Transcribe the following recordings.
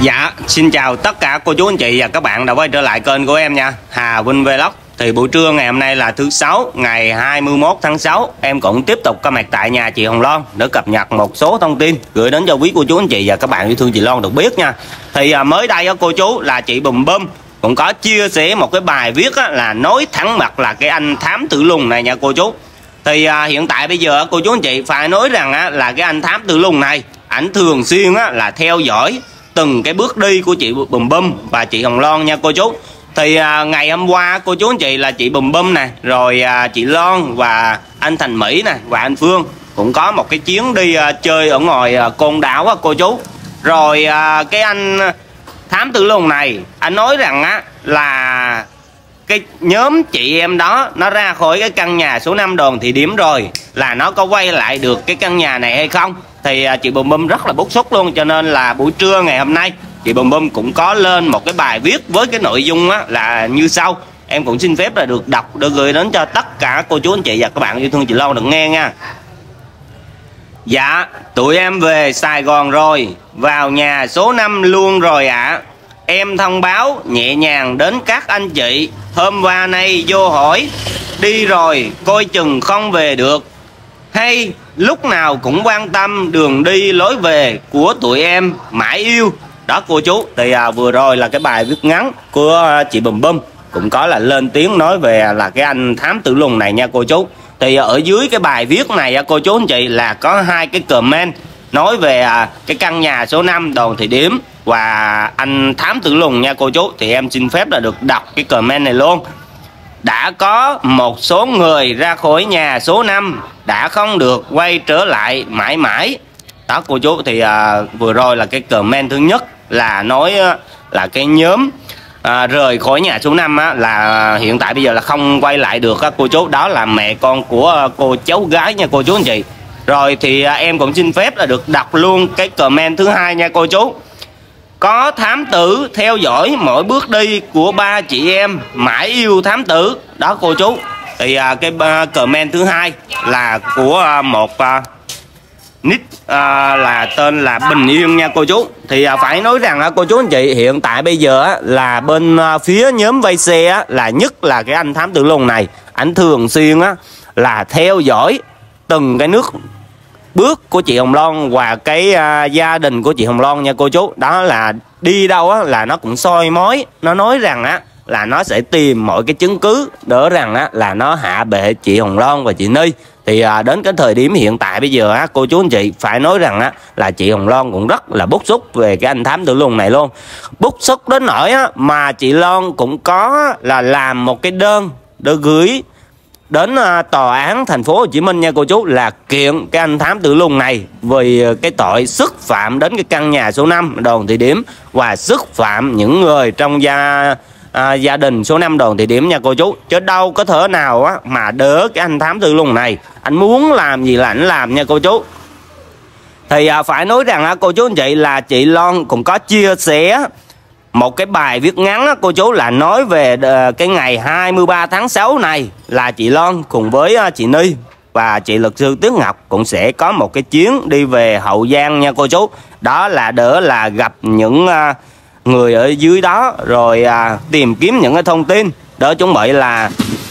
Dạ, xin chào tất cả cô chú anh chị và các bạn đã quay trở lại kênh của em nha, Hà Vinh Vlog. Thì buổi trưa ngày hôm nay là thứ Sáu, ngày 21 tháng 6. Em cũng tiếp tục có mặt tại nhà chị Hồng Loan để cập nhật một số thông tin gửi đến cho quý cô chú anh chị và các bạn yêu thương chị Loan được biết nha. Thì mới đây cô chú là chị Bùm Bum cũng có chia sẻ một cái bài viết là nói thẳng mặt là cái anh thám tử lùn này nha cô chú. Thì hiện tại bây giờ cô chú anh chị phải nói rằng là cái anh thám tử lùn này ảnh thường xuyên là theo dõi từng cái bước đi của chị Bùm Bum và chị Hồng Loan nha cô chú. Thì ngày hôm qua cô chú anh chị là chị Bùm Bum nè, rồi chị Loan và anh Thành Mỹ nè và anh Phương cũng có một cái chuyến đi chơi ở ngoài Côn Đảo á cô chú. Rồi cái anh thám tử lùn này anh nói rằng là cái nhóm chị em đó nó ra khỏi cái căn nhà số 5 Đoàn Thị Điểm rồi, là nó có quay lại được cái căn nhà này hay không. Thì chị Bùm Bum rất là bức xúc luôn, cho nên là buổi trưa ngày hôm nay chị Bùm Bum cũng có lên một cái bài viết với cái nội dung là như sau. Em cũng xin phép là được đọc để gửi đến cho tất cả cô chú anh chị và các bạn yêu thương chị Loan được nghe nha. Dạ, tụi em về Sài Gòn rồi, vào nhà số 5 luôn rồi ạ. Em thông báo nhẹ nhàng đến các anh chị, hôm qua nay vô hỏi đi rồi coi chừng không về được, hay lúc nào cũng quan tâm đường đi lối về của tụi em mãi yêu. Đó cô chú, thì vừa rồi là cái bài viết ngắn của chị Bùm Bum cũng có là lên tiếng nói về là cái anh thám tử lùn này nha cô chú. Thì ở dưới cái bài viết này cô chú anh chị là có hai cái comment nói về cái căn nhà số 5 Đoàn Thị Điểm và anh thám tử lùn nha cô chú. Thì em xin phép là được đọc cái comment này luôn. Đã có một số người ra khỏi nhà số 5 đã không được quay trở lại mãi mãi. Đó cô chú, thì vừa rồi là cái comment thứ nhất là nói là cái nhóm rời khỏi nhà số 5 là hiện tại bây giờ là không quay lại được cô chú. Đó là mẹ con của cô cháu gái nha cô chú anh chị. Rồi thì em cũng xin phép là được đọc luôn cái comment thứ hai nha cô chú. Có thám tử theo dõi mỗi bước đi của ba chị em mãi yêu thám tử. Đó cô chú, thì cái comment thứ hai là của một nick là tên là Bình Yên nha cô chú. Thì phải nói rằng cô chú anh chị hiện tại bây giờ là bên phía nhóm vay xe là nhất là cái anh thám tử lùn này, ảnh thường xuyên là theo dõi từng cái bước của chị Hồng Loan và cái gia đình của chị Hồng Loan nha cô chú. Đó là đi đâu là nó cũng soi mói, nó nói rằng là nó sẽ tìm mọi cái chứng cứ đỡ rằng là nó hạ bệ chị Hồng Loan và chị Ni. Thì đến cái thời điểm hiện tại bây giờ cô chú anh chị phải nói rằng là chị Hồng Loan cũng rất là bức xúc về cái anh thám tử lùn này luôn. Bức xúc đến nỗi mà chị Loan cũng có là làm một cái đơn để gửi đến tòa án thành phố Hồ Chí Minh nha cô chú, là kiện cái anh thám tử lùn này vì cái tội xúc phạm đến cái căn nhà số 5 Đoàn Thị Điểm và xúc phạm những người trong gia đình số 5 Đoàn Thị Điểm nha cô chú. Chứ đâu có thể nào mà đỡ cái anh thám tử lùn này, anh muốn làm gì là anh làm nha cô chú. Thì phải nói rằng cô chú anh chị là chị Loan cũng có chia sẻ một cái bài viết ngắn cô chú, là nói về cái ngày 23 tháng 6 này là chị Loan cùng với chị Ni và chị luật sư Tuyết Ngọc cũng sẽ có một cái chuyến đi về Hậu Giang nha cô chú. Đó là đỡ là gặp những người ở dưới đó, rồi tìm kiếm những cái thông tin đỡ chuẩn bị là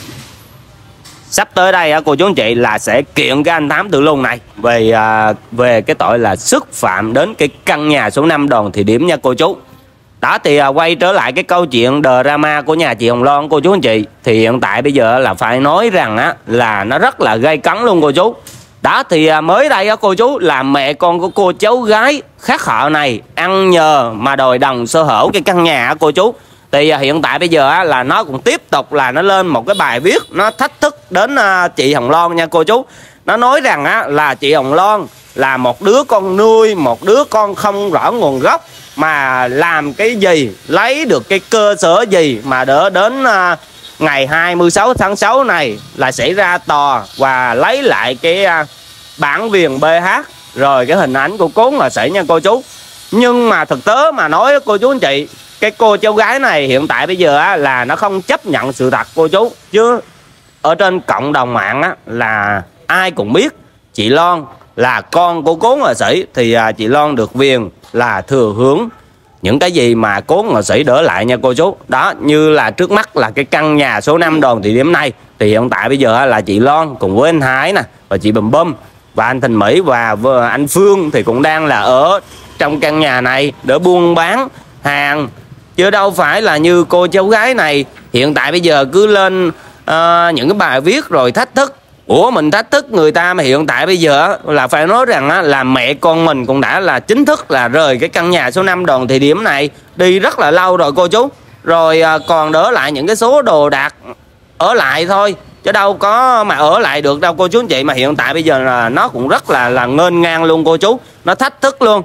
sắp tới đây cô chú anh chị là sẽ kiện cái anh thám tử lùn này về cái tội là xúc phạm đến cái căn nhà số 5 Đoàn Thị Điểm nha cô chú. Đó, thì quay trở lại cái câu chuyện drama của nhà chị Hồng Loan cô chú anh chị, thì hiện tại bây giờ là phải nói rằng là nó rất là gay cấn luôn cô chú. Đó, thì mới đây cô chú là mẹ con của cô cháu gái khác họ này ăn nhờ mà đòi đồng sở hữu cái căn nhà cô chú. Thì hiện tại bây giờ là nó cũng tiếp tục là nó lên một cái bài viết nó thách thức đến chị Hồng Loan nha cô chú. Nó nói rằng là chị Hồng Loan là một đứa con nuôi, một đứa con không rõ nguồn gốc, mà làm cái gì, lấy được cái cơ sở gì mà đỡ đến ngày 26 tháng 6 này là xảy ra tòa và lấy lại cái bản quyền BH rồi cái hình ảnh của cố nghệ sĩ nha cô chú. Nhưng mà thực tế mà nói cô chú anh chị, cái cô cháu gái này hiện tại bây giờ là nó không chấp nhận sự thật cô chú. Chứ ở trên cộng đồng mạng là ai cũng biết chị Loan là con của cố nghệ sĩ, thì chị Loan được quyền là thừa hưởng những cái gì mà cố nghệ sĩ đỡ lại nha cô chú. Đó, như là trước mắt là cái căn nhà số 5 Đoàn Thị Điểm này thì hiện tại bây giờ là chị Loan cùng với anh Hải nè, và chị Bùm Bum và anh Thành Mỹ và anh Phương thì cũng đang là ở trong căn nhà này để buôn bán hàng, chứ đâu phải là như cô cháu gái này hiện tại bây giờ cứ lên những cái bài viết rồi thách thức. Ủa, mình thách thức người ta mà hiện tại bây giờ là phải nói rằng là mẹ con mình cũng đã là chính thức là rời cái căn nhà số 5 Đoàn Thị Điểm này đi rất là lâu rồi cô chú. Rồi còn đỡ lại những cái số đồ đạc ở lại thôi, chứ đâu có mà ở lại được đâu cô chú anh chị. Mà hiện tại bây giờ là nó cũng rất là nghênh ngang luôn cô chú, nó thách thức luôn.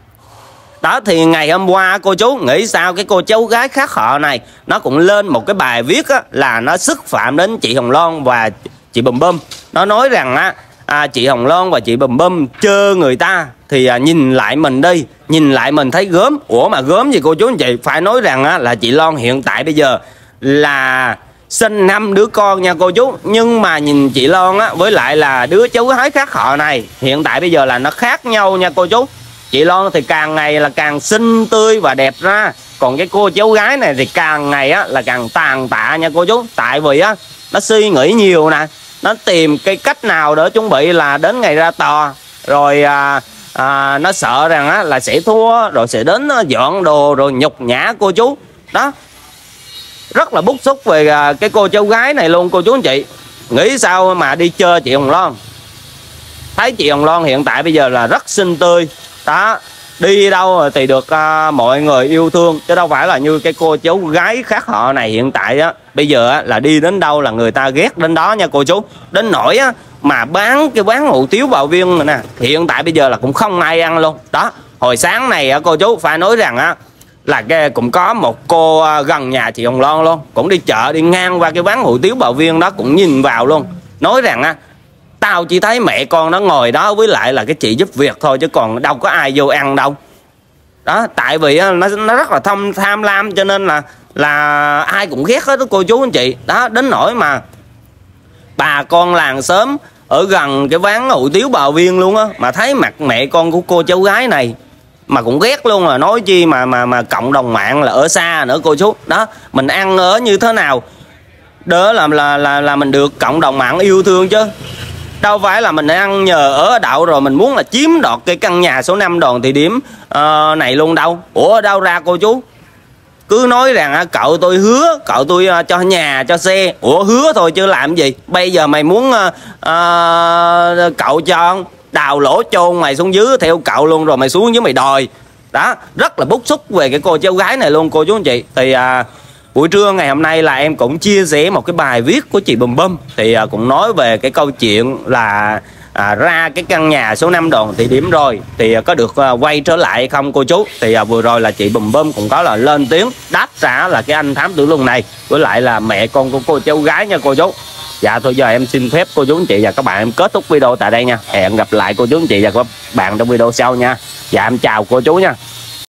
Đó, thì ngày hôm qua cô chú nghĩ sao cái cô cháu gái khác họ này nó cũng lên một cái bài viết là nó xúc phạm đến chị Hồng Loan và chị Bùm Bum. Nó nói rằng chị Hồng Loan và chị Bùm Bum chơ người ta thì nhìn lại mình đi, nhìn lại mình thấy gớm. Ủa mà gớm gì cô chú anh chị? Phải nói rằng là chị Loan hiện tại bây giờ là sinh 5 đứa con nha cô chú. Nhưng mà nhìn chị Loan với lại là đứa cháu gái khác họ này hiện tại bây giờ là nó khác nhau nha cô chú. Chị Loan thì càng ngày là càng xinh tươi và đẹp ra, còn cái cô cháu gái này thì càng ngày là càng tàn tạ nha cô chú. Tại vì nó suy nghĩ nhiều nè, nó tìm cái cách nào để chuẩn bị là đến ngày ra tòa, rồi nó sợ rằng là sẽ thua, rồi sẽ đến dọn đồ rồi nhục nhã cô chú. Đó, rất là bức xúc về cái cô cháu gái này luôn cô chú anh chị. Nghĩ sao mà đi chơi chị Hồng Loan, thấy chị Hồng Loan hiện tại bây giờ là rất xinh tươi. Đó, đi đâu thì được mọi người yêu thương, chứ đâu phải là như cái cô cháu gái khác họ này hiện tại bây giờ là đi đến đâu là người ta ghét đến đó nha cô chú. Đến nỗi mà bán hủ tiếu bào viên này nè, hiện tại bây giờ là cũng không ai ăn luôn. Đó, hồi sáng này cô chú phải nói rằng là cũng có một cô gần nhà chị Hồng Loan luôn, cũng đi chợ đi ngang qua cái bán hủ tiếu bào viên đó, cũng nhìn vào luôn, nói rằng tao chỉ thấy mẹ con nó ngồi đó với lại là cái chị giúp việc thôi, chứ còn đâu có ai vô ăn đâu. Đó, tại vì nó rất là tham lam, cho nên là ai cũng ghét hết đó cô chú anh chị. Đó, đến nỗi mà bà con làng xóm ở gần cái quán hủ tiếu bào viên luôn mà thấy mặt mẹ con của cô cháu gái này mà cũng ghét luôn, là nói chi mà cộng đồng mạng là ở xa nữa cô chú. Đó, mình ăn ở như thế nào đó là mình được cộng đồng mạng yêu thương, chứ đâu phải là mình ăn nhờ ở đậu rồi mình muốn là chiếm đoạt cái căn nhà số 5 Đoàn Thị Điểm này luôn đâu. Ủa, đâu ra cô chú? Cứ nói rằng cậu tôi hứa, cậu tôi cho nhà cho xe. Ủa, hứa thôi chứ làm gì? Bây giờ mày muốn cậu cho đào lỗ chôn mày xuống dưới theo cậu luôn, rồi mày xuống dưới mày đòi. Đó, rất là bức xúc về cái cô cháu gái này luôn cô chú anh chị. Thì buổi trưa ngày hôm nay là em cũng chia sẻ một cái bài viết của chị Bùm Bum, thì cũng nói về cái câu chuyện là ra cái căn nhà số 5 Đoàn Thị Điểm rồi thì có được quay trở lại hay không cô chú. Thì vừa rồi là chị Bùm Bum cũng có là lên tiếng đáp trả là cái anh thám tử Luân này với lại là mẹ con của cô cháu gái nha cô chú. Dạ thôi giờ em xin phép cô chú anh chị và các bạn em kết thúc video tại đây nha. Hẹn gặp lại cô chú anh chị và các bạn trong video sau nha. Dạ em chào cô chú nha.